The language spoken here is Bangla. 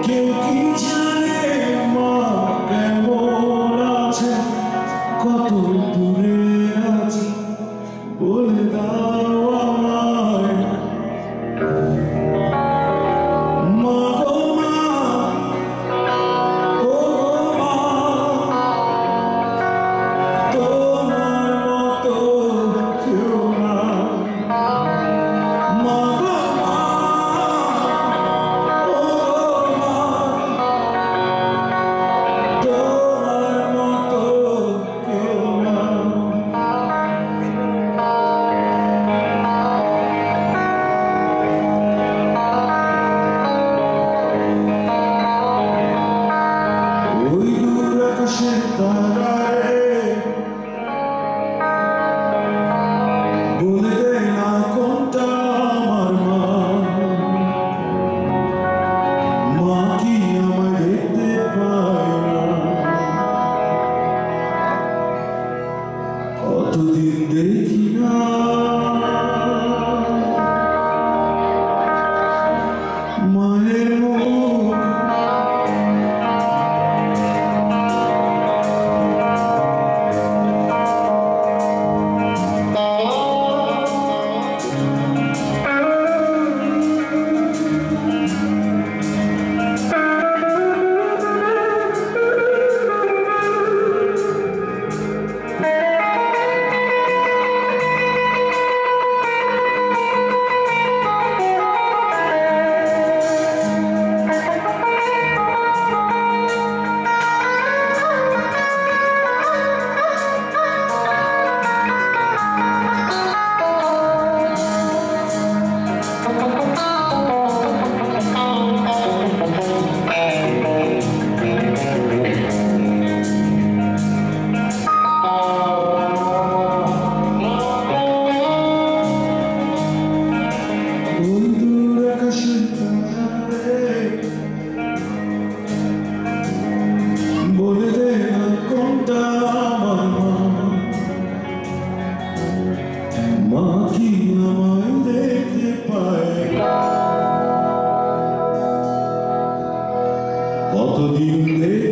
কেউ কি জানে মা কেমন আছে, কত দূরে আছি বলে দাও আমায়। মা গো মা, ও মা, তোমার মতো কেউ না। মা গো মা, ও মা, তোমার মতো কেউ না। ওই দূর আকাশের তারায় বলে দে না কোনটা আমার মা। মা কি আমায় দেখতে পায় না? কতদিন দেখি না মায়ের মুখ। বলে দে না কোনটা আমার মা। মা কি আমায় দেখতে পায়? কতদিন